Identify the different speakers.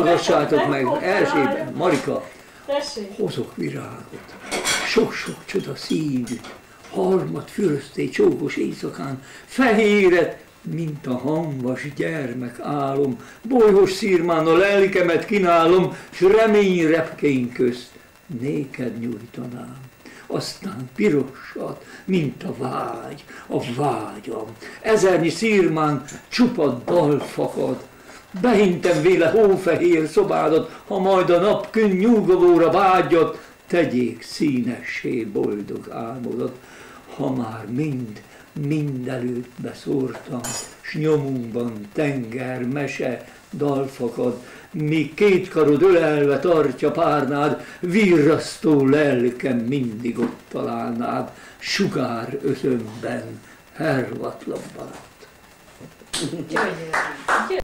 Speaker 1: Hallgassátok meg, Erzsébet, Marika, hozok virágot, sok-sok csoda színű, harmat fürözté csókos éjszakán, fehéret, mint a hamvas gyermek álom, bolyhos szírmán a lelkemet kínálom, s remény repkeink közt néked nyújtanám. Aztán pirosat, mint a vágyam, ezernyi szírmán csupa dal fakad. Behintem véle hófehér szobádat, ha majd a napkün nyugovóra vágyat, tegyék színessé boldog álmodat. Ha már mind előtt beszórtam, s nyomunkban tenger, mese, dal fakad, míg két karod ölelve tartja párnád, virrasztó lelkem mindig ott találnád, sugár özönben hervatlan barát.